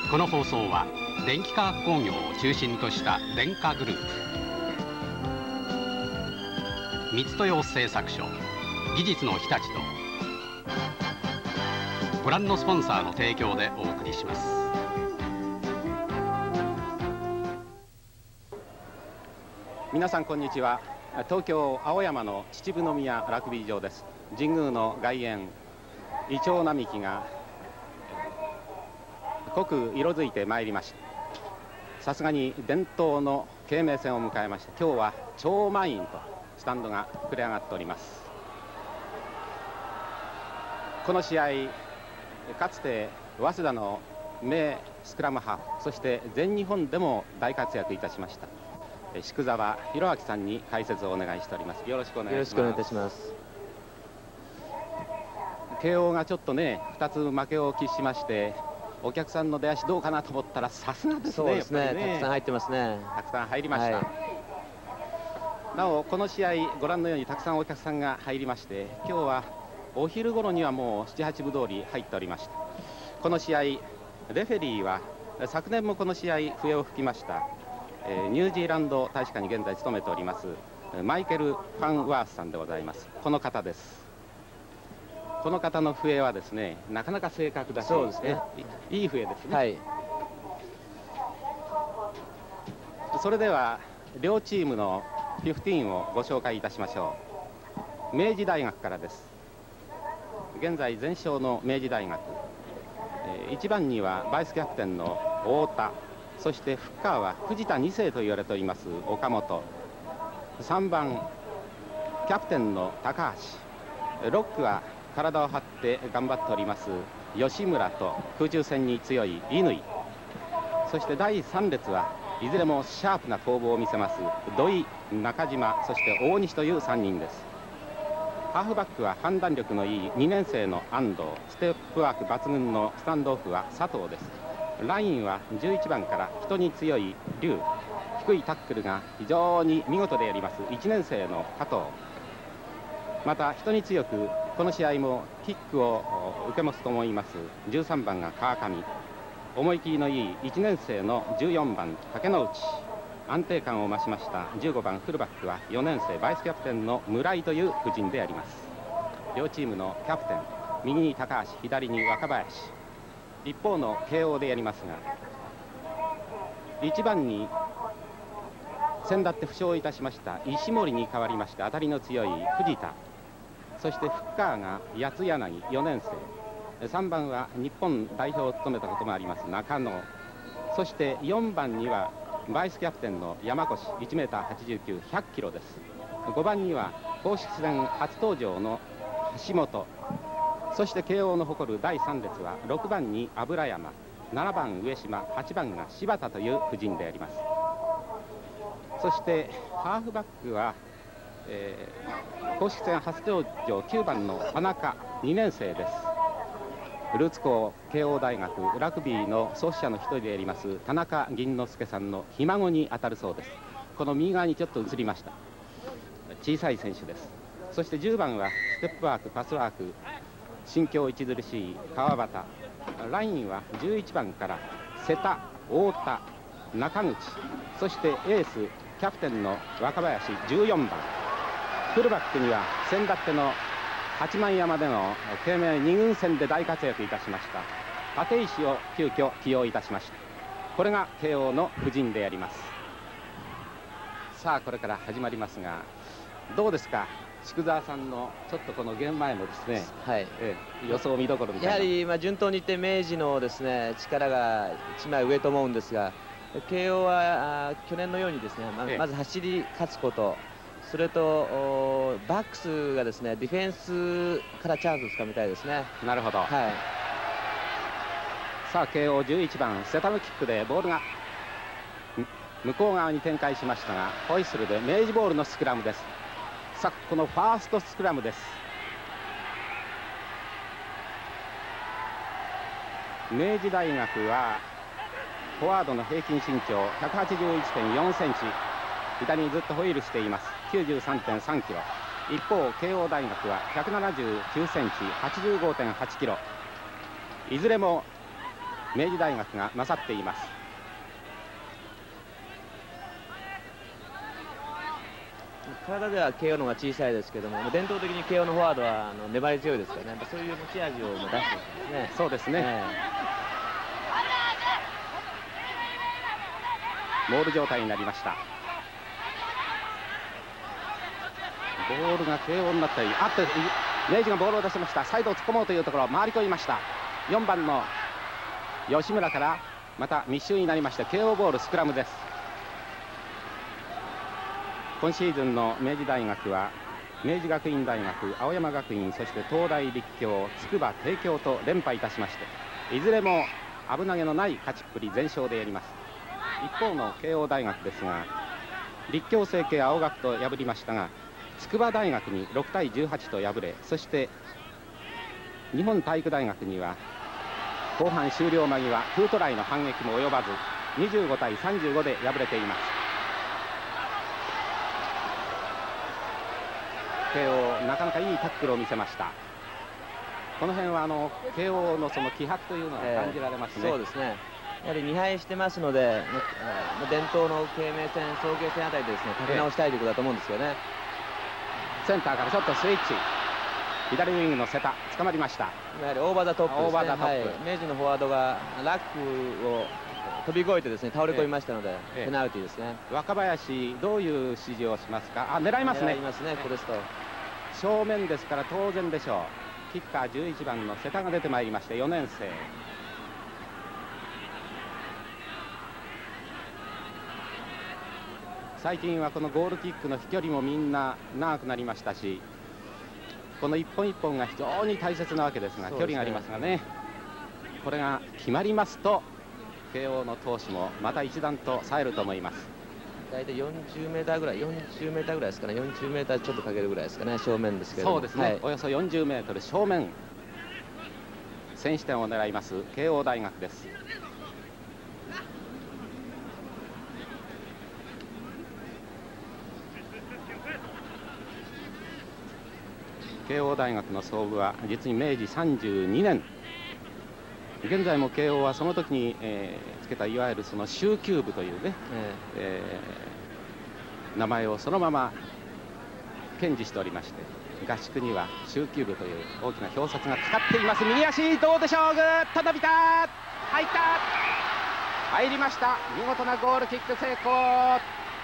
この放送は電気化学工業を中心とした電化グループ、三豊製作所、技術の日立とご覧のスポンサーの提供でお送りします。 皆さんこんにちは。東京青山の秩父宮ラグビー場です。神宮の外苑、イチョウ並木が濃く色づいてまいりました。さすがに伝統の慶明戦を迎えました。今日は超満員とスタンドが膨れ上がっております。この試合、かつて早稲田の名スクラムハーフ、そして全日本でも大活躍いたしました宿澤弘明さんに解説をお願いしております。よろしくお願いします。 よろしくお願いいたします。 慶応がちょっとね2つ負けを喫しまして、お客さんの出足どうかなと思ったら、さすがですね。 そうですね、たくさん入ってますね。 たくさん入りました、なおこの試合ご覧のようにたくさんお客さんが入りまして、今日はお昼頃にはもう7、8分通り入っておりました。この試合レフェリーは昨年もこの試合笛を吹きましたニュージーランド大使館に現在勤めておりますマイケル・ファンワースさんでございます。この方です。この方の笛はですね、なかなか正確だし、そうですね、いい笛ですね、はい、それでは両チームの15をご紹介いたしましょう。明治大学からです。現在全勝の明治大学、1番にはバイスキャプテンの太田、そしてフッカーは藤田2世と言われております岡本、3番キャプテンの高橋、ロックは体を張って頑張っております吉村と空中戦に強い乾、そして第3列はいずれもシャープな攻防を見せます土井、中島、そして大西という3人です。ハーフバックは判断力のいい2年生の安藤、ステップワーク抜群のスタンドオフは佐藤です。ラインは11番から人に強い龍、低いタックルが非常に見事であります1年生の加藤、また人に強くこの試合もキックを受け持つと思います13番が川上、思い切りのいい1年生の14番竹之内、安定感を増しました15番フルバックは4年生バイスキャプテンの村井という布陣であります。両チームのキャプテン、右に高橋、左に若林。一方の慶応でやりますが、1番に先だって負傷いたしました石森に代わりまして当たりの強い藤田、そしてフッカーが八柳4年生、3番は日本代表を務めたこともあります中野、そして4番にはバイスキャプテンの山越 1m89、100キロです。5番には公式戦初登場の橋本、そして慶応の誇る第3列は6番に油山、7番上島、8番が柴田という布陣であります。そしてハーフバックは公式戦初登場9番の田中、2年生です。ルーツ校慶応大学ラグビーの創始者の一人であります田中銀之助さんのひ孫に当たるそうです。この右側にちょっと映りました。小さい選手です。そして10番はステップワーク、パスワーク、心境著しい川端、ラインは11番から瀬田、太田、中口、そしてエースキャプテンの若林14番、フルバックには先だっての八幡山での慶明2軍戦で大活躍いたしました立石を急遽起用いたしました。これが慶応の布陣であります。さあこれから始まりますが、どうですか宿澤さんのちょっとこのゲーム前のですね、はい、予想見どころみたいな。やはり順当にいって明治のですね力が1枚上と思うんですが、慶応は去年のようにですね、まず走り勝つこと、それとバックスがですねディフェンスからチャンスをつかみたいですね。 なるほど、はい、さあ慶応11番瀬田のキックでボールが向こう側に展開しましたが、ホイッスルで明治ボールのスクラムです。さあこのファーストスクラムです。明治大学はフォワードの平均身長 181.4 センチ、左にずっとホイールしています 93.3 キロ。一方慶応大学は179センチ 85.8 キロ、いずれも明治大学が勝っています。 体では慶応の方が小さいですけども、伝統的に慶応のフォワードは粘り強いですからね、やっぱそういう持ち味を出していますね。 そうですね、モール状態になりました。ボールが慶応になったり、明治がボールを出しました。サイドを突っ込もうというところ、回り込みました。4番の吉村からまた密集になりまして、慶応ボールスクラムです。今シーズンの明治大学は明治学院大学、青山学院、そして東大、立教、筑波、帝京と連覇いたしまして、いずれも危なげのない勝ちっぷり全勝でやります。一方の慶応大学ですが、立教、成蹊、青学と破りましたが、筑波大学に6対18と敗れ、そして日本体育大学には後半終了間際2トライの反撃も及ばず25対35で敗れています。慶応、なかなかいいタックルを見せました。この辺は慶応のその気迫というのが感じられますね。 そうですね、やはり2敗してますので、伝統の慶明戦、早慶戦あたりでですね、立て直したいということだと思うんですよね。 センターからちょっとスイッチ、左ウィングの瀬田捕まりました。 やはりオーバーザトップですね。 オーバーザトップ、 明治のフォワードがラックを飛び越えてですね、倒れ込みましたので、ペナルティーですね。 若林、どういう指示をしますか。狙いますね。 狙いますね、これですと正面ですから当然でしょう。キッカー11番の瀬田が出てまいりまして、4年生。最近はこのゴールキックの飛距離もみんな長くなりましたし、この一本一本が非常に大切なわけですが、距離がありますがね、これが決まりますと慶応の投手もまた一段と冴えると思います。 大体40メーターぐらい、40メーターぐらいですかね、40メーターちょっとかけるぐらいですかね、正面ですけど。 そうですね、およそ40メートル正面、先取点を狙います慶応大学です。慶応大学の創部は実に明治32年。現在も慶応はその時に、つけたいわゆるその蹴球部というね、名前をそのまま堅持しておりまして、合宿には蹴球部という大きな表札がかかっています。右足どうでしょう。ぐっと伸びた、入った、入りました。見事なゴールキック成功。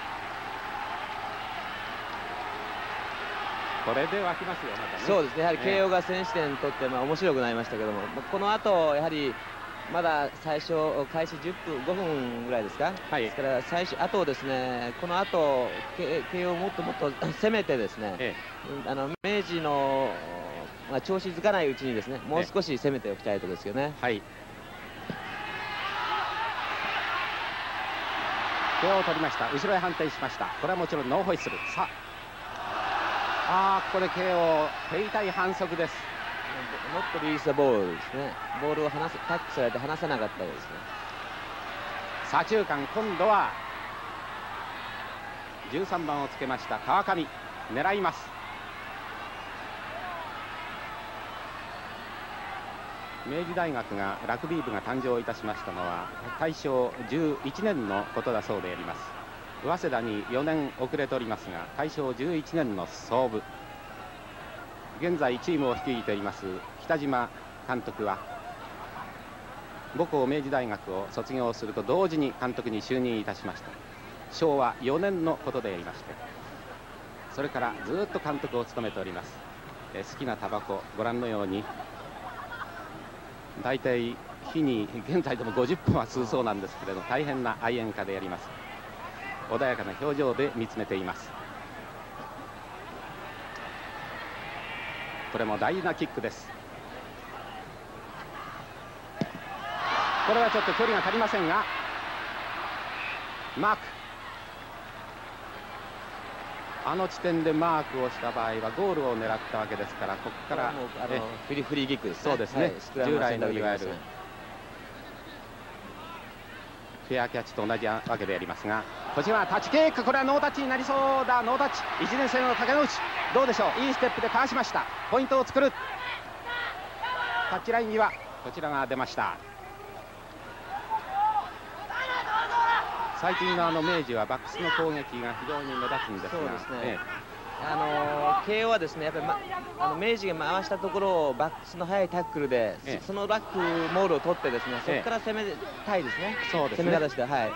これで沸きますよ、またね。 そうですね、やはり慶応が先取点取って面白くなりましたけども、この後やはりまだ最初開始10分5分ぐらいですか、ですからあとですね、この後慶応もっともっと攻めてですね、明治の、調子づかないうちにですね、もう少し攻めておきたいところですよね。 はい、慶応を取りました。後ろへ反転しました。これはもちろんノーホイッスル。さあ、ここで慶応手痛い反則です。 ノットリリースボールですね。ボールをタッチされて離さなかったですね。 左中間、今度は13番をつけました川上、狙います。明治大学がラグビー部が誕生いたしましたのは大正11年のことだそうであります。早稲田に4年遅れておりますが、大正11年の創部。現在チームを率いています北島監督は母校明治大学を卒業すると同時に監督に就任いたしました。昭和4年のことでありまして、それからずっと監督を務めております。好きなタバコ、ご覧のように大体日に現在でも50本は吸うそうなんですけれども、大変な愛煙家であります。穏やかな表情で見つめています。これも大事なキックです。これはちょっと距離が足りませんが、マーク、あの地点でマークをした場合はゴールを狙ったわけですから、ここからフリーキックですね。 そうですね、従来のいわゆるフェアキャッチと同じわけでありますが、こちらはタッチキック、これはノータッチになりそうだ。ノータッチ、1年生の竹之内、どうでしょう。いいステップでかわしました。ポイントを作る。タッチライン際、こちらが出ました。 最近の明治はバックスの攻撃が非常に目立つんですが、 そうですね、慶応はですねやっぱり、明治が回したところをバックスの速いタックルで、そのバックモールを取ってですね、そこから攻めたいですね、 そうですね、 攻め方して、はい、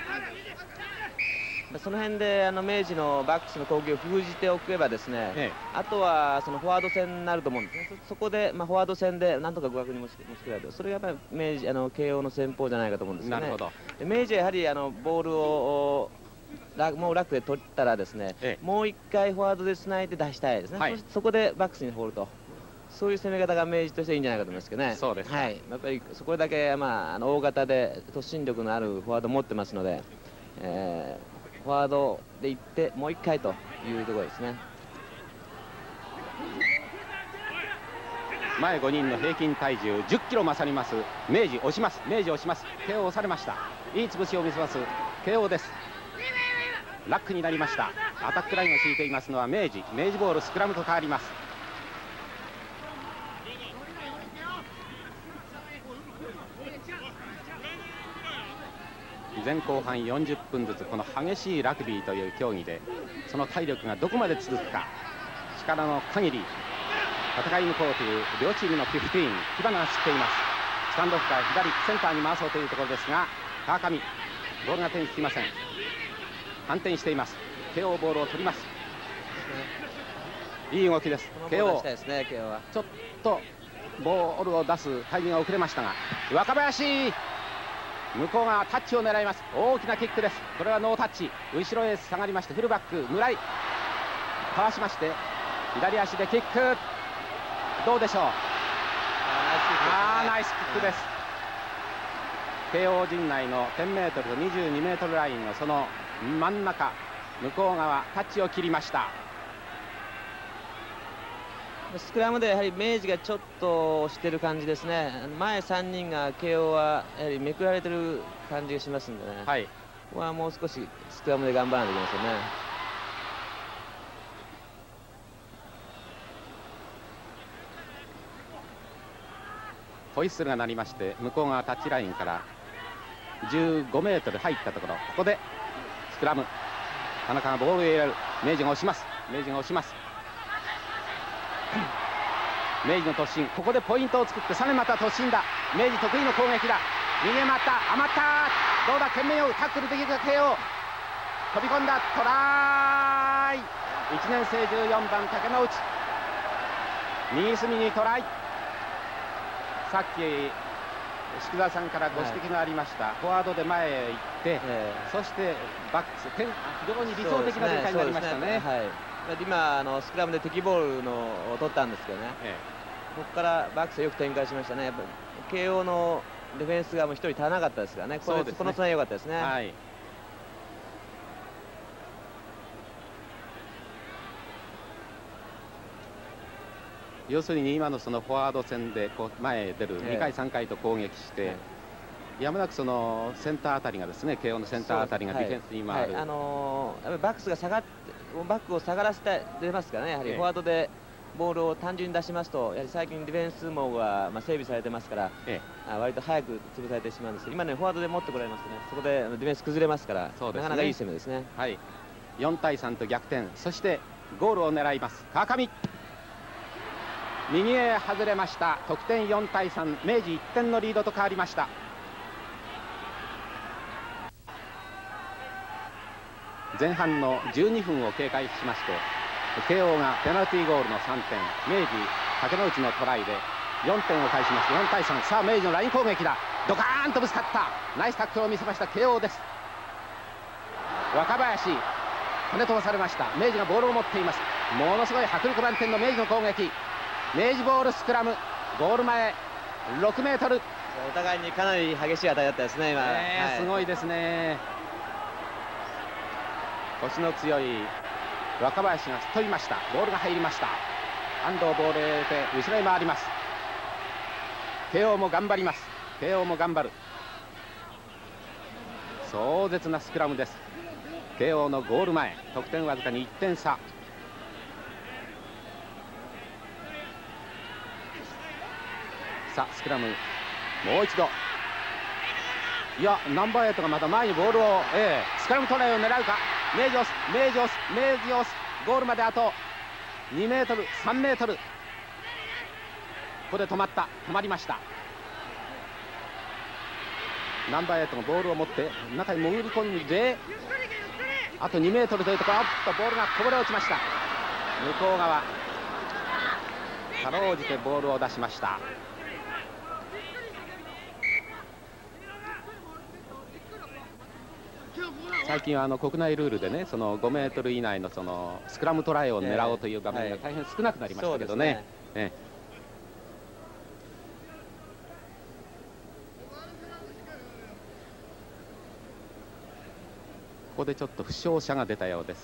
その辺で明治のバックスの攻撃を封じておけばですね、あとはそのフォワード戦になると思うんですね。そこで、フォワード戦でなんとか互角に持ち込られる、それがやっぱり慶応の戦法じゃないかと思うんですよね。 なるほど。 で明治はやはりボールをもうラックで取ったらですね、もう一回フォワードでつないで出したいですね、そこでバックスに放ると、そういう攻め方が明治としていいんじゃないかと思いますけどね。 そうです、 はい、やっぱりそこだけ、大型で突進力のあるフォワードを持ってますので、フォワードで行ってもう一回というところですね。 前5人の平均体重10キロ勝ります明治、押します、明治押します、慶応押されました。いい潰しを見せます慶応です。ラックになりました。アタックラインを敷いていますのは明治ボールスクラムと変わります。前後半40分ずつこの激しいラグビーという競技でその体力がどこまで続くか、力の限り戦い抜こうという両チームの15、火花が散っています。スタンドオフから左センターに回そうというところですが、川上ボールが手につきません。反転しています。慶応ボールを取ります。いい動きです。慶応ちょっとボールを出すタイミングが遅れましたが、若林向こう側タッチを狙います。大きなキックです。これはノータッチ、後ろへ下がりましてフルバック村井かわしまして左足でキック、どうでしょう。ナイスキックです。慶応陣内の 10m と 22m ラインのその真ん中向こう側タッチを切りました。 スクラムでやはり明治がちょっと押してる感じですね。前3人が慶応はやはりめくられてる感じがしますんでね、ここはもう少しスクラムで頑張らないといけませんね。 ホイッスルが鳴りまして向こう側タッチラインから15m 入ったところ、ここでスクラム、田中がボールを入れる。明治が押します。明治が押します。明治の突進、ここでポイントを作ってさらにまた突進だ。明治得意の攻撃だ。逃げまった、余った、どうだ、懸命をタックルできるか慶応、飛び込んだ、トライ。1年生14番竹之内、右隅にトライ。さっき宿澤さんからご指摘がありました、フォワードで前へ行って、そしてバックス、非常に理想的な展開になりましたね。 今スクラムで敵ボールを取ったんですけどね、ここからバックスよく展開しましたね。やっぱり慶応のディフェンスがもう1人足らなかったですからね、このつなぎ良かったですね。 要するに今のそのフォワード戦でこう前へ出る2回3回と攻撃して、やむなくそのセンターあたりがですね、慶応のセンターあたりがディフェンスに回る、 やっぱりバックスがバックを下がらせて出ますからね、やはりフォワードでボールを単純に出しますと、やはり最近ディフェンス網が整備されてますから、割と早く潰されてしまうんですけど、今ねフォワードで持ってこられますとね、そこでディフェンス崩れますから、なかなかいい攻めですね。 4対3と逆転、そしてゴールを狙います川上、右へ外れました。得点4対3、明治1点のリードと変わりました。前半の12分を経過しまして、慶応がペナルティーゴールの3点、明治竹之内のトライで4点を返しまして4対3。さあ明治のライン攻撃だ。ドカーンとぶつかったナイスタックルを見せました慶応です。若林跳ね飛ばされました。明治がボールを持っています。ものすごい迫力満点の明治の攻撃。明治ボールスクラム、ゴール前6メートル。 お互いにかなり激しい当たりだったですね今。 すごいですね。腰の強い若林が飛びました。ボールが入りました。安藤ボールへて後ろへ回ります。慶応も頑張ります。慶応も頑張る。壮絶なスクラムです。慶応のゴール前、得点わずかに1点差。さあスクラムもう一度いや、ナンバー8がまた前にボールを、スクラムトライを狙うか。明治押す、明治押す、明治押す。ゴールまであと2メートル、3メートル。ここで止まりました。ナンバー8がボールを持って中に潜り込んで、あと2メートルというところ、ボールがこぼれ落ちました。向こう側、かろうじてボールを出しました。最近は国内ルールでね、その5メートル以内のそのスクラムトライを狙おうという場面が大変少なくなりましたけどね。ここでちょっと負傷者が出たようです。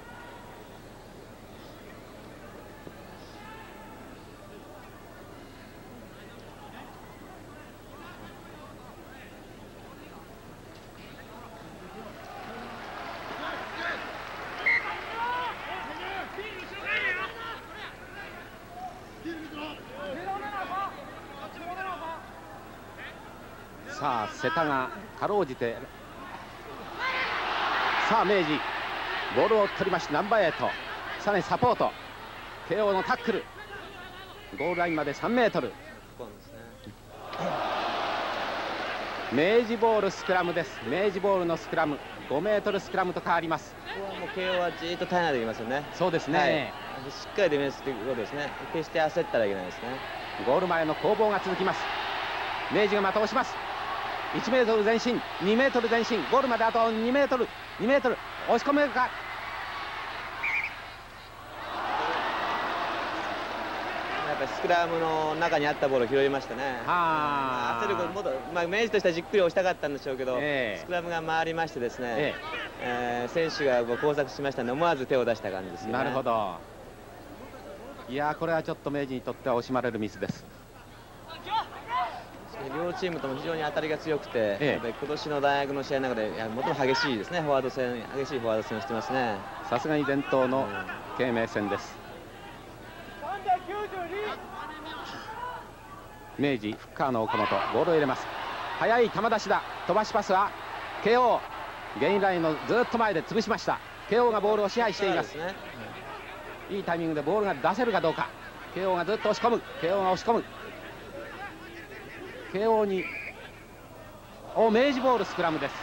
さあ瀬田がかろうじて、さあ明治ボールを取りまして、ナンバー8さらにサポート、慶応のタックル、ゴールラインまで3メートル。明治ボールスクラムです。明治ボールのスクラム、5メートルスクラムと変わります。 ここはもう慶応はじっと耐えないといけませんね。 そうですね、 しっかりディフェンスということですね。決して焦ったらいけないですね。 ゴール前の攻防が続きます。明治がまた押します。1メートル前進、2メートル前進、ゴールまであと2メートル、2メートル、押し込めるか。やっぱりスクラムの中にあったボールを拾いましたね。焦ることも明治としてはじっくり押したかったんでしょうけど、スクラムが回りましてですね、選手が交錯しましたので、思わず手を出した感じですよね。 なるほど。いや、これはちょっと明治にとっては惜しまれるミスです。 両チームとも非常に当たりが強くて、やっぱり今年の大学の試合の中で最も激しいですね、フォワード戦、激しいフォワード戦をしてますね。 さすがに伝統の慶明戦です。明治フッカーの岡本、ボールを入れます。速い球出しだ。飛ばしパスは慶応、ゲインラインのずっと前で潰しました。慶応がボールを支配しています。いいタイミングでボールが出せるかどうか。慶応がずっと押し込む、慶応が押し込む。慶応に明治ボールスクラムです。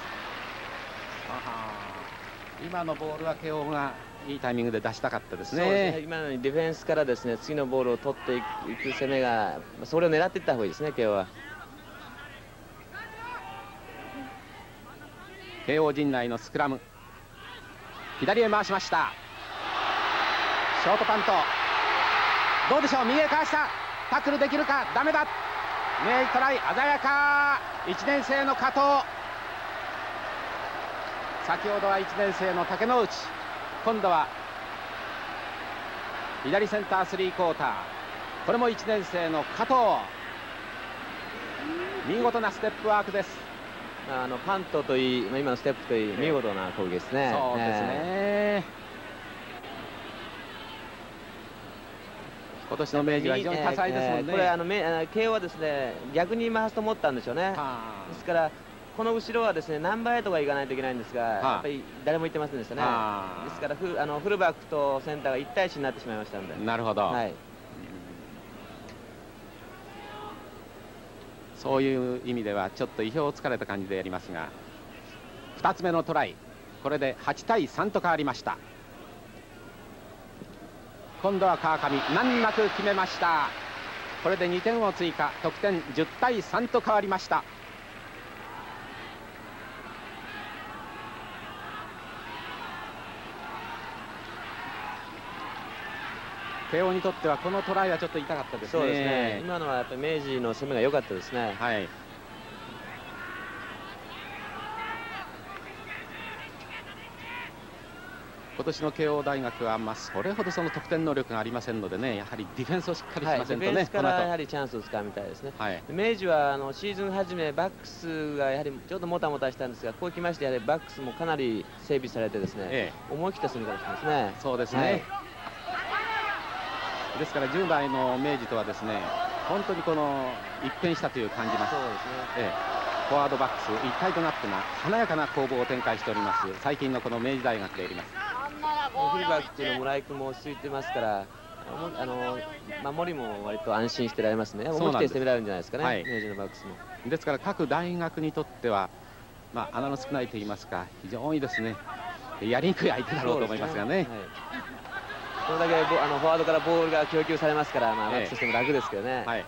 今のボールは慶応がいいタイミングで出したかったですね。 そうですね、今のようにディフェンスからですね、次のボールを取っていく攻めが、それを狙っていった方がいいですね、慶応は。 慶応陣内のスクラム、左へ回しました。ショートパント、どうでしょう、右へかわした。タックルできるか、ダメだ。明治トライ、鮮やか。1年生の加藤、先ほどは1年生の竹之内、今度は左センター3クォーター、これも1年生の加藤、見事なステップワークです。 パントといい、今のステップといい、見事な攻撃ですね。 そうですね、今年の明治は非常に多彩ですもんね。 これ慶応はですね、逆に回すと思ったんでしょうね。ですからこの後ろはですね、ナンバー8がいかないといけないんですが、やっぱり誰も行ってませんでしたね。ですからフルバックとセンターが1対1になってしまいましたんで。 なるほど、そういう意味ではちょっと意表をつかれた感じでやりますが、2つ目のトライ、これで8対3と変わりました。今度は川上、難なく決めました。これで2点を追加、得点10対3と変わりました。慶応にとってはこのトライはちょっと痛かったですね。 そうですね、今のはやっぱり明治の攻めが良かったですね。 はい。今年の慶応大学はそれほどその得点能力がありませんのでね、やはりディフェンスをしっかりしませんとね、 ディフェンスからやはりチャンスをつかみたいですね。明治はシーズン初めバックスがやはりちょっともたもたしたんですが、ここ来ましてやはりバックスもかなり整備されてですね、思い切った攻め方してますね。 そうですね、ですから10代の明治とはですね、本当にこの一変したという感じます。 そうですね、 フォワードバックス一体となって華やかな攻防を展開しております最近のこの明治大学であります。 フルバックというの村井君も落ち着いてますから、守りも割と安心してられますね。思い切って攻められるんじゃないですかね、はい、明治のバックスも。 ですから各大学にとっては、穴の少ないといいますか、非常にですねやりにくい相手だろうと思いますがね。 これだけフォワードからボールが供給されますから、バックスとしても楽ですけどね。はい、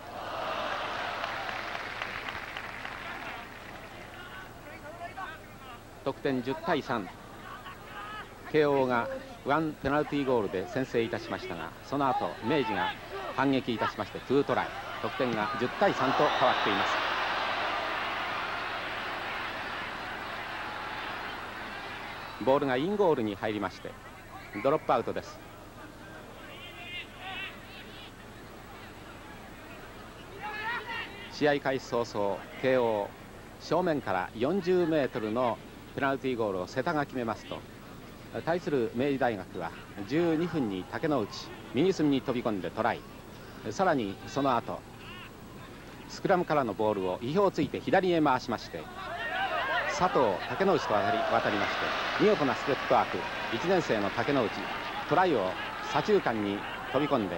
得点10対3。慶応が1ペナルティーゴールで先制いたしましたが、その後明治が反撃いたしまして2トライ、得点が10対3と変わっています。ボールがインゴールに入りましてドロップアウトです。試合開始早々、慶応正面から40メートルのペナルティーゴールを瀬田が決めますと、対する明治大学は12分に竹之内右隅に飛び込んでトライ。さらにその後スクラムからのボールを意表をついて左へ回しまして、佐藤竹之内と渡りまして見事なステップワーク、1年生の竹之内トライを左中間に飛び込んで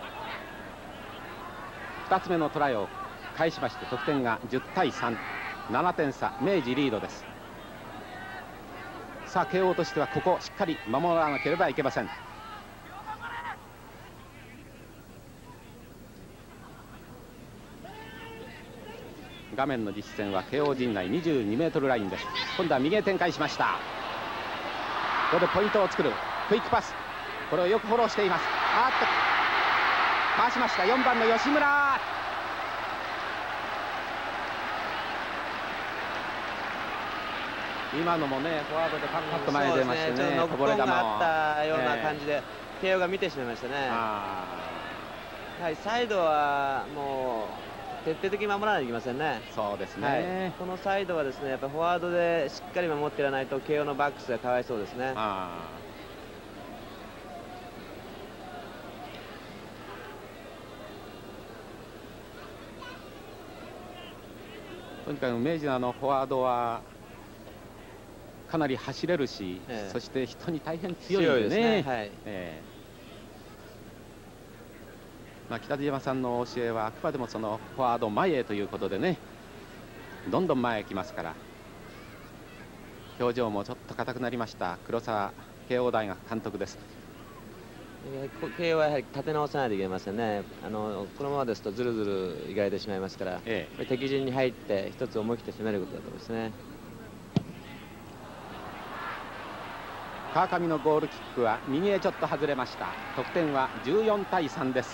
2つ目のトライを返しまして、得点が10対3、7点差、明治リードです。さあ慶応としてはここしっかり守らなければいけません。画面の実戦は慶応陣内22メートルラインです。今度は右へ展開しました。ここでポイントを作るクイックパス、これをよくフォローしています。かわしました。4番の吉村、今のもねフォワードでパッと前に出ましてね、 こぼれ球があったような感じで慶応が見てしまいましたね。やはりサイドはもう徹底的に守らないといけませんね。 そうですね、 はい、このサイドはですねやっぱりフォワードでしっかり守っていらないと慶応のバックスがかわいそうですね。 とにかく明治のフォワードはかなり走れるし、そして人に大変強いですね。北島さんの教えはあくまでもそのフォワード前へということでね、どんどん前へ来ますから。表情もちょっと硬くなりました黒沢慶応大学監督です。 慶応はやはり立て直さないといけませんね。このままですとずるずるいかれてしまいますから、敵陣に入って一つ思い切って攻めることだと思いますね。 川上のゴールキックは右へちょっと外れました。得点は14対3です。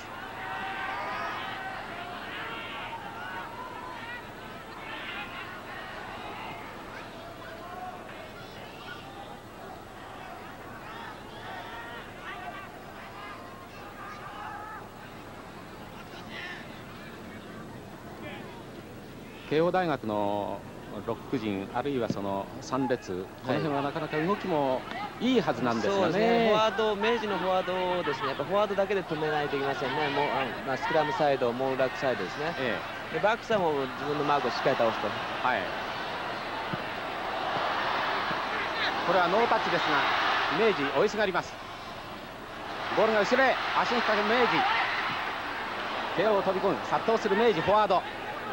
慶応大学のロック陣、あるいはその3列、この辺はなかなか動きもいいはずなんですがね。 フォワード、明治のフォワードをですね、やっぱフォワードだけで止めないといけませんね。もうスクラムサイド、モールラックサイドですね。でバックスはもう自分のマークをしっかり倒すと。 はい。これはノータッチですが、明治追いすがります。ボールが後ろへ足にかける明治。慶応を飛び込む、殺到する明治フォワード。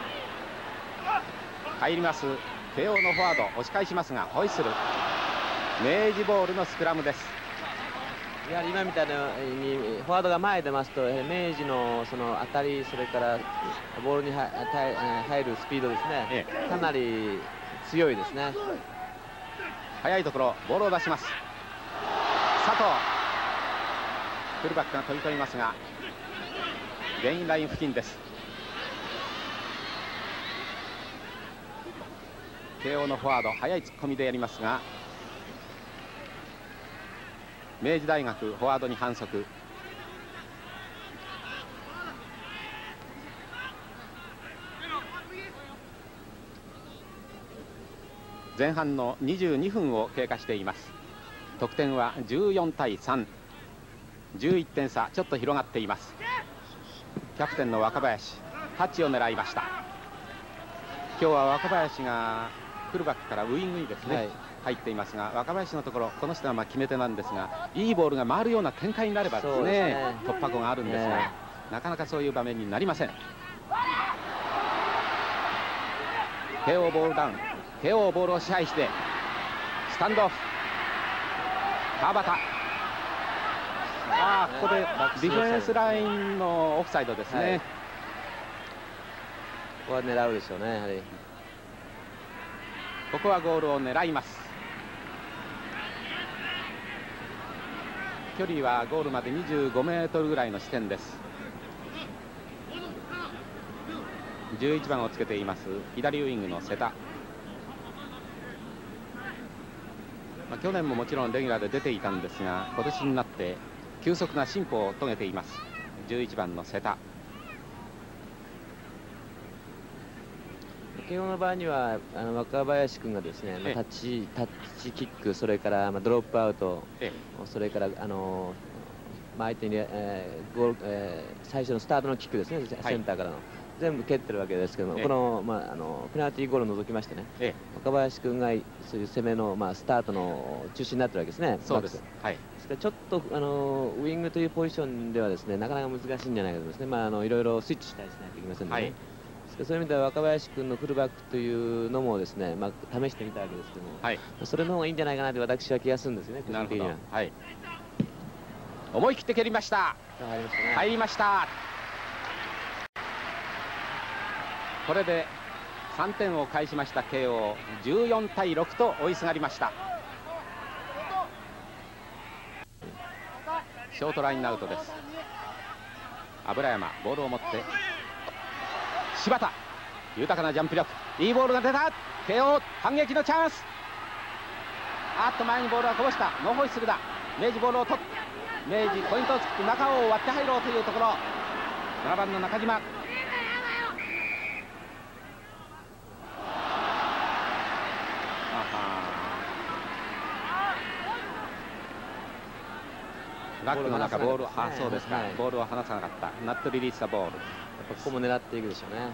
入ります慶応のフォワード、押し返しますがホイッスル。明治ボールのスクラムです。 やはり今みたいにフォワードが前に出ますと明治のその当たり、それからボールに入るスピードですね、かなり強いですね。 速いところボールを出します。佐藤フルバックが飛び込みますがゲインライン付近です。慶応のフォワード速い突っ込みでやりますが明治大学フォワードに反則。前半の22分を経過しています。得点は14対3、11点差、ちょっと広がっています。キャプテンの若林タッチを狙いました。 今日は若林がフルバックからウイングにですね、 はい、 入っていますが、若林のところこの人は決め手なんですが、いいボールが回るような展開になればですね、突破口があるんですが、なかなかそういう場面になりません。慶応ボールダウン、慶応ボールを支配してスタンドオフ、川端、ここでディフェンスラインのオフサイドですね、はい、ここは狙うでしょうね。やはりここはゴールを狙います。距離はゴールまで25メートルぐらいの視点です。11番をつけています左ウイングの瀬田、去年ももちろんレギュラーで出ていたんですが、今年になって急速な進歩を遂げています11番の瀬田。 慶応の場合には若林君がですね、タッチキック、それからドロップアウト、それから相手に、最初のスタートのキックですね、センターからの全部蹴ってるわけですけども、このペナルティーゴールを除きましてね、若林君がそういう攻めの、スタートの中心になってるわけですね。 そうです。はい。 ですからちょっとウイングというポジションではですね、なかなか難しいんじゃないかとですね、いろいろスイッチしたりしないといけませんので、ね。そういう意味では若林君のフルバックというのもですね、試してみたわけですけども、はい、それの方がいいんじゃないかなと私は気がするんですね。 なるほど。はい。思い切って蹴りました。入りました。これで3点を返しました慶応、14対6と追いすがりました。ショートラインアウトです。油山ボールを持って柴田、豊かなジャンプ力、いいボールが出た。慶応反撃のチャンス。前にボールはこぼした。ノーホイッスルだ。明治ボールを取って明治ポイントをつく中を割って入ろうというところ。7番の中島、ラックの中ボール、そうですか、はい、ボールを離さなかった。ナットリリースザボール。 ここも狙っていくでしょうね。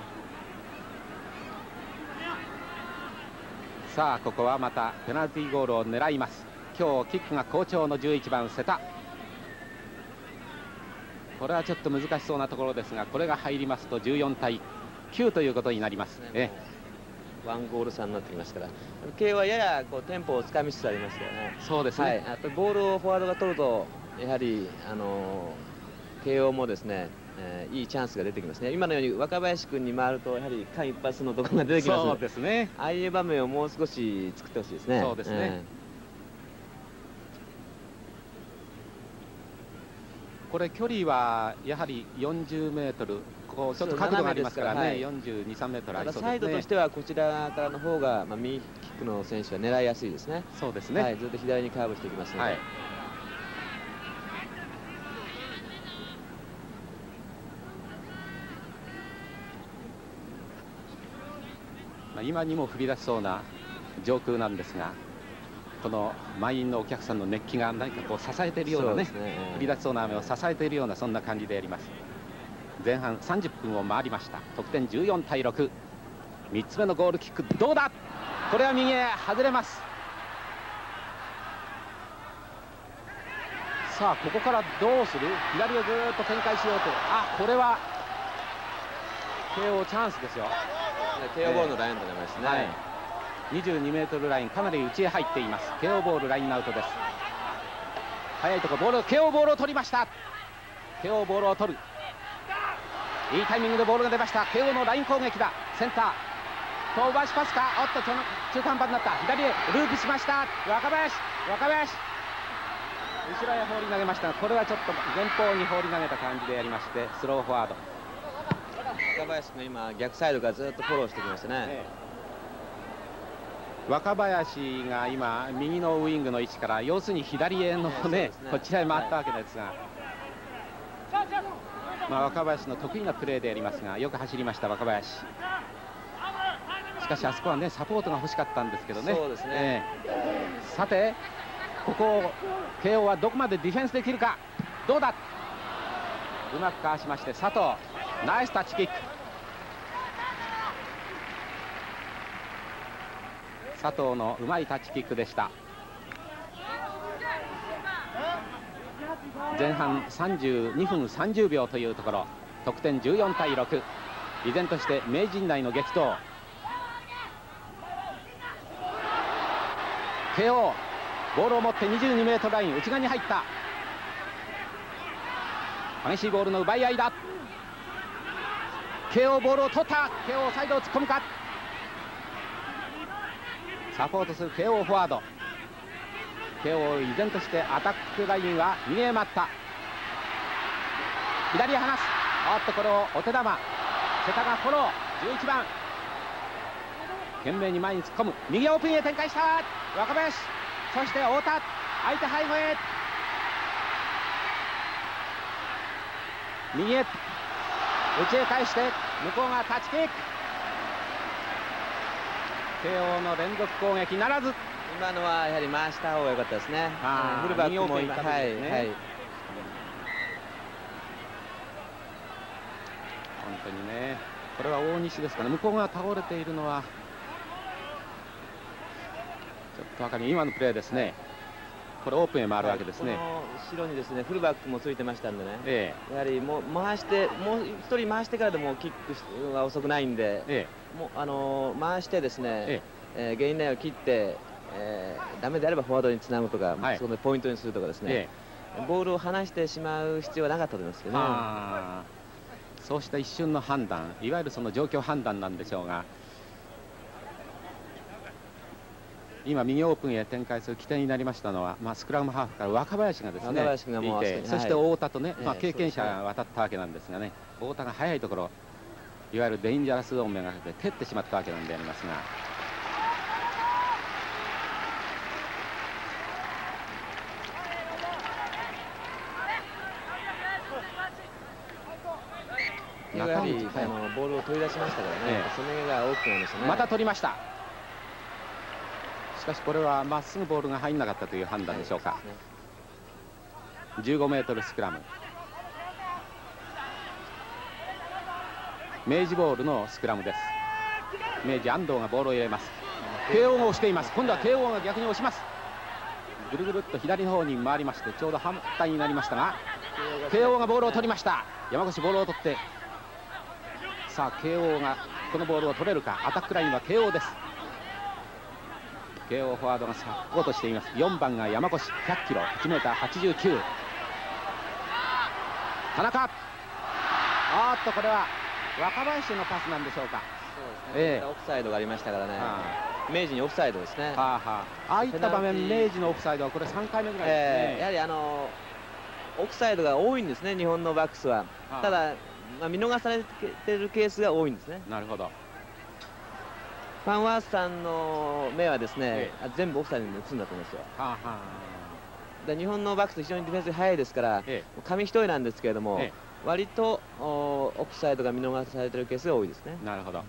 さあここはまたペナルティーゴールを狙います。今日キックが好調の11番瀬田。これはちょっと難しそうなところですが、これが入りますと14対9ということになります。 ワンゴール差になってきますから、慶応はややテンポをつかみつつありますよね。 そうですね、 はい、あとボールをフォワードが取るとやはり慶応もですね、いいチャンスが出てきますね。今のように若林君に回るとやはり間一髪のところが出てきます。 そうですね。 ああいう場面をもう少し作ってほしいですね。 そうですね。これ距離はやはり40メートル、こうちょっと角度がありますからね、42、3メートルありそうですね。 サイドとしてはこちらからの方が右キックの選手は狙いやすいですね。 そうですね。 はい、ずっと左にカーブしていきますので。はい、 今にも降り出しそうな上空なんですが、この満員のお客さんの熱気が何かこう支えているようなね、降り出しそうな雨を支えているようなそんな感じであります。前半30分を回りました。得点14対6。3つ目のゴールキックどうだ。これは右へ外れます。さあここからどうする。左をずっと展開しようと。これは慶応チャンスですよ。 慶応ボールのラインとなりますね。はい、 22メートルラインかなり内へ入っています。慶応ボールラインアウトです。速いところボール、慶応ボールを取りました。慶応ボールを取る。いいタイミングでボールが出ました。慶応のライン攻撃だ。センター飛ばしパスか。中途半端になった。左へループしました。若林後ろへ放り投げましたが、これはちょっと前方に放り投げた感じでやりまして、スローフォワード。 若林が今逆サイドからずっとフォローしてきましたね。 若林が今右のウイングの位置から要するに左へのね、こちらへ回ったわけですが、若林の得意なプレーでありますが、よく走りました若林。しかしあそこはねサポートが欲しかったんですけどね。 そうですね。 さてここを慶応はどこまでディフェンスできるか。どうだ。うまくかわしまして佐藤、ナイスタッチキック。 佐藤のうまいタッチキックでした。前半32分30秒というところ、得点14対6。依然として明治陣内の激闘。慶応ボールを持って22メートルライン内側に入った。激しいボールの奪い合いだ。慶応ボールを取った。慶応サイドを突っ込むか。サポートする慶応フォワード。慶応依然としてアタックラインは逃げ回った。左へ離す。おっとこれをお手玉。瀬田がフォロー。11番懸命に前に突っ込む。右オープンへ展開した。若林、そして太田、相手背後へ右へ内へ返して向こうがタッチキック。慶応の連続攻撃ならず。 今のはやはり回した方が良かったですね。フルバックも今、はいはい、本当にね、これは大西ですかね。向こうが倒れているのはちょっと分かり、今のプレーですね。これオープンへ回るわけですね。 この後ろにですねフルバックもついてましたんでね、やはりもう回して、もう1人回してからでもキックが遅くないんで、もう回してですね、ゲインラインを切って、ダメであればフォワードにつなぐとか、そこでポイントにするとかですね、ボールを離してしまう必要はなかったと思いますけどね。 そうした一瞬の判断、いわゆるその状況判断なんでしょうが、今右オープンへ展開する起点になりましたのは、スクラムハーフから若林がですねいて、そして太田とね、経験者が渡ったわけなんですがね、太田が速いところ、いわゆるデンジャラスゾーンめがけて蹴ってしまったわけなんでありますが、 やはりボールを取り出しましたからね、その辺が大きくなりましたね。 また取りました。しかしこれはまっすぐボールが入らなかったという判断でしょうか。15メートルスクラム。明治ボールのスクラムです。明治安藤がボールを入れます。慶応が押しています。今度は慶応が逆に押します。ぐるぐるっと左の方に回りまして、ちょうど反対になりましたが、慶応がボールを取りました。山越ボールを取って、さあ慶応がこのボールを取れるか。アタックラインは慶応です。慶応フォワードがサポートしています。4番が山越、100キロ、1メーター89。田中、おっとこれは若林のパスなんでしょうか。 そうですね、オフサイドがありましたからね、明治にオフサイドですね。 ああいった場面、明治のオフサイドはこれ3回目ぐらいですね。 やはりオフサイドが多いんですね、日本のバックスは。ただ、見逃されているケースが多いんですね。 なるほど。 ファンワースさんの目はですね、全部オフサイドに移るんだと思いますよ。で日本のバックス非常にディフェンスが速いですから、紙一重なんですけれども、割とオフサイドが見逃されているケースが多いですね。 なるほど。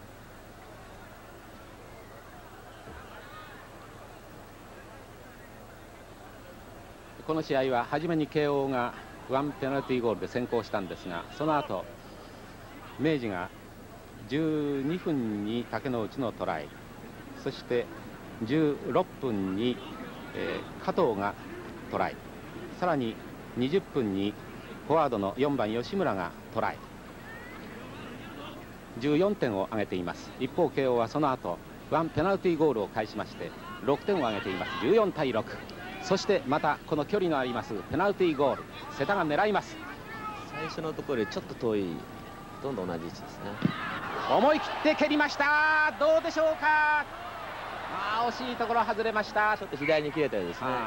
この試合は初めに慶応が1ペナルティーゴールで先行したんですが、その後明治が12分に竹之内のトライ、そして16分に、加藤がトライ、さらに20分にフォワードの4番吉村がトライ、14点を挙げています。一方慶応はその後1ペナルティーゴールを返しまして6点を挙げています。14対6。そしてまたこの距離のありますペナルティーゴール、瀬田が狙います。 最初のところよりちょっと遠い、ほとんど同じ位置ですね。 思い切って蹴りました。どうでしょうか。惜しいところ外れました。 ちょっと左に切れたようですね。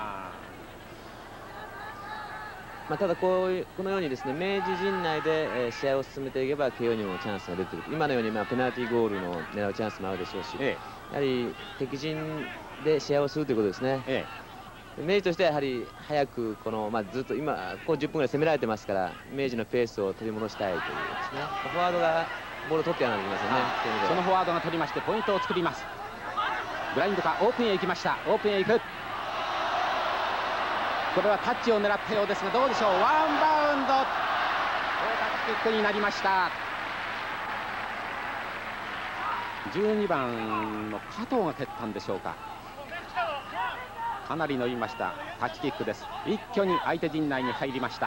ただこのようにですね、明治陣内で、試合を進めていけば慶応にもチャンスが出てくる。今のようにペナルティーゴールの狙うチャンスもあるでしょうし、やはり敵陣で試合をするということですね。明治としてはやはり早くずっと今ここ10分ぐらい攻められてますから、明治のペースを取り戻したいというですね。フォワードがボールを取ってやらないといけませんね。 そのフォワードが取りましてポイントを作ります。ブラインドかオープンへ行きました。オープンへ行く。これはタッチを狙ったようですが、どうでしょう。ワンバウンド、タッチキックになりました。12番の加藤が蹴ったんでしょうか。 かなり伸びましたタッチキックです。一挙に相手陣内に入りました。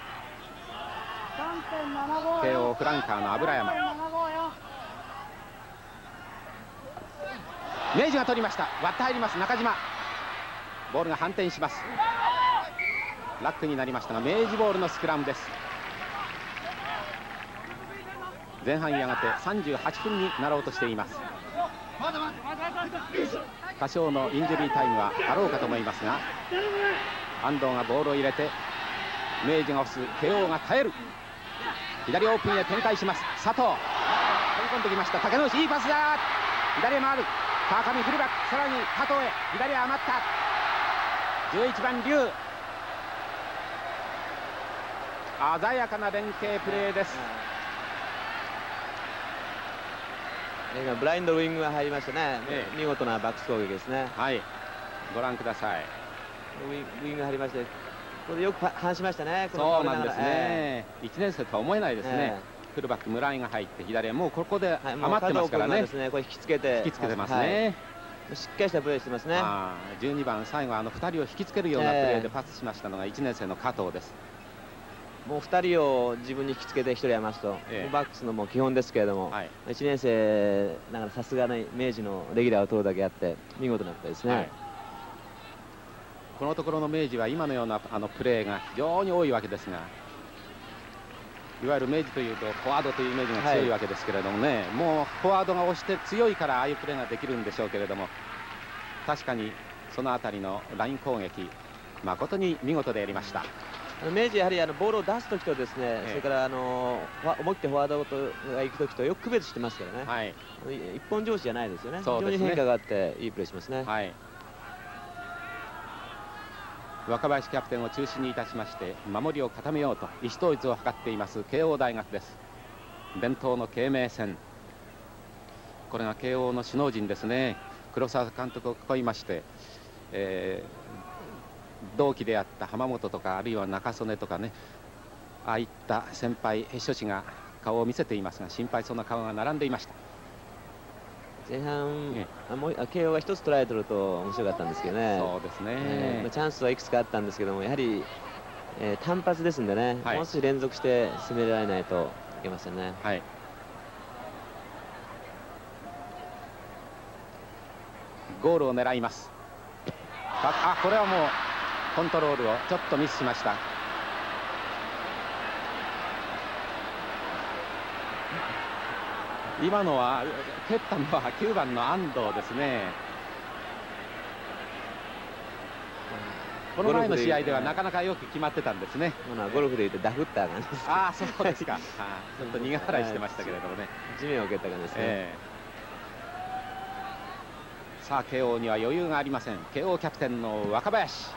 慶応フランカーの油山。明治が取りました。割って入ります中島。ボールが反転します。ラックになりましたが明治ボールのスクラムです。前半やがて38分になろうとしています。多少のインジュリータイムはあろうかと思いますが、安藤がボールを入れて明治が押す。慶応が耐える。左オープンへ展開します。佐藤飛び込んできました。竹之内いいパスだ。左へ回る川上フルバック、さらに加藤へ左へ余った。11番龍、鮮やかな連携プレーです。 今ブラインドウィングが入りましたね。見事なバックス攻撃ですね。 はい、ご覧ください。 ウィングが入りまして、これよく反しましたね。 そうなんですね。1年生とは思えないですね。フルバック村井が入って左へもうここで余ってますからね。これ引きつけてますね。しっかりしたプレーしてますね。12番最後2人を引きつけるようなプレーでパスしましたのが1年生の加藤です。 もう2人を自分に引きつけて1人余すと、バックスのもう基本ですけれども、1年生ながらさすがの明治のレギュラーを取るだけあって見事なプレーですね。 このところの明治は今のようなプレーが非常に多いわけですが、いわゆる明治というとフォワードというイメージが強いわけですけれどもね、もうフォワードが押して強いからああいうプレーができるんでしょうけれども、確かにそのあたりのライン攻撃誠に見事でやりました。 明治やはりボールを出すときとですね、それから思い切ってフォワードが行くときとよく区別してますからね。一本上司じゃないですよね。非常に変化があっていいプレーしますね。 若林キャプテンを中心にいたしまして守りを固めようと意思統一を図っています慶応大学です。伝統の慶明戦、これが慶応の首脳陣ですね。黒沢監督を囲いまして、同期であった浜本とかあるいは中曽根とかね、ああいった先輩諸氏が顔を見せていますが、心配そうな顔が並んでいました。 前半、慶応が1つトライ取ると面白かったんですけどね。 そうですね、 チャンスはいくつかあったんですけども、やはり、単発ですんでね、もう少し連続して攻められないといけませんね。 ゴールを狙います。これはもうコントロールをちょっとミスしました。今のは蹴ったのは9番の安藤ですね。この前の試合ではなかなかよく決まってたんですね。 ゴルフでいうとダフった感じです。 そうですか。ちょっと苦笑いしてましたけれどもね。 地面を蹴った感じですね。 さあ慶応には余裕がありません。慶応キャプテンの若林。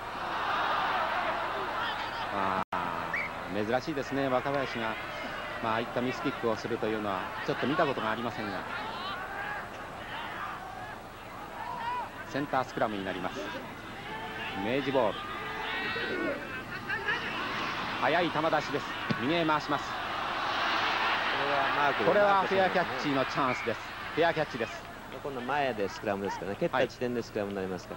珍しいですね、若林がああいったミスキックをするというのはちょっと見たことがありませんが、センタースクラムになります。明治ボール、速い球出しです。右へ回します。これはフェアキャッチのチャンスです。フェアキャッチです。 今度前でスクラムですからね、蹴った地点でスクラムになりますから、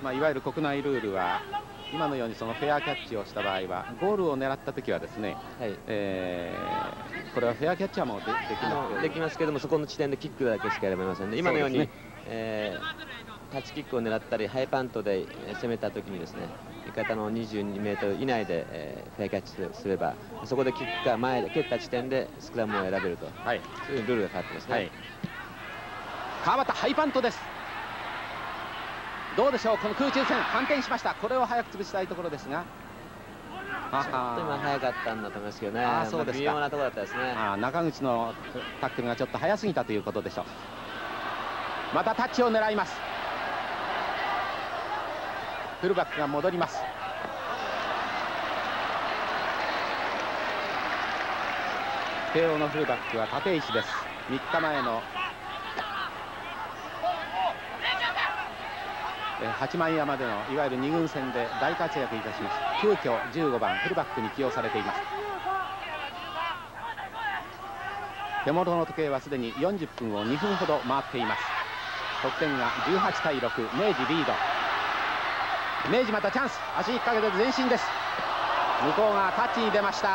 いわゆる国内ルールは今のようにそのフェアキャッチをした場合はゴールを狙った時はですね、これはフェアキャッチャーもできますけども、そこの地点でキックだけしかやれませんね。今のようにタッチキックを狙ったりハイパントで攻めた時にですね、味方の22メートル以内でフェアキャッチすれば、そこでキックが前で蹴った地点でスクラムを選べると、そういうルールが変わってますね。 川端ハイパントです。どうでしょう、この空中戦反転しました。これを早く潰したいところですが、 ちょっと今早かったんだと思いますけどね。 そうですか。 微妙なところだったですね。 中口のタックルがちょっと早すぎたということでしょう。またタッチを狙います。フルバックが戻ります。慶応のフルバックは立石です。3日前の八幡山でのいわゆる2軍戦で大活躍いたしました。急遽15番フルバックに起用されています。手元の時計はすでに40分を2分ほど回っています。 得点が18対6、明治リード。明治またチャンス、足引っ掛けて前進です。向こうがタッチに出ました。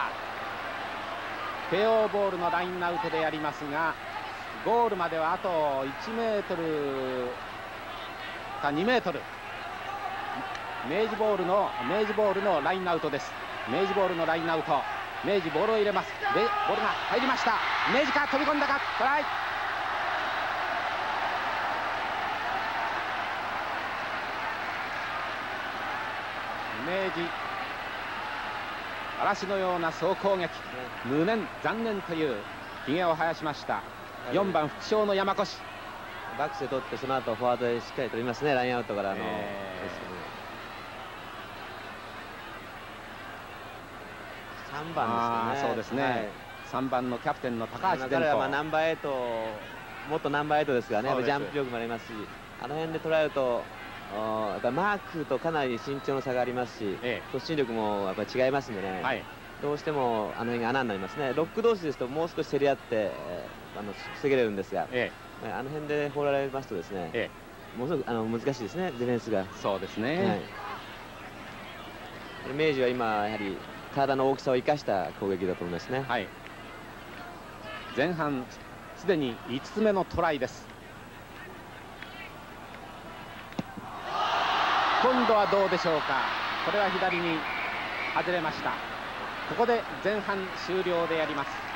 慶応ボールのラインアウトでやりますが、ゴールまではあと1メートルか2メートル。明治ボールのラインアウトです。明治ボールのラインアウト。明治ボールを入れます。でボールが入りました。明治か、飛び込んだか、トライ。明治、嵐のような総攻撃、無念残念というひげを生やしました。4番副将の山越、 バックスで取って、その後フォワードでしっかり取りますね、ラインアウトからの。3番ですね。 そうですね、はい、3番のキャプテンの高橋伝子。 彼はナンバー8、元ナンバー8ですからね、ジャンプ力もありますし、あの辺で捉えると、やっぱマークとかなり身長の差がありますし、突進力もやっぱり違いますんでね、はい、どうしてもあの辺が穴になりますね。ロック同士ですともう少し競り合って、防げれるんですが、あの辺で放られますとですね、ものすごく難しいですね、ディフェンスが。 そうですね、はい、 明治は今やはり体の大きさを生かした攻撃だと思いますね。 はい、前半すでに5つ目のトライです。今度はどうでしょうか。これは左に外れました。ここで前半終了でやります。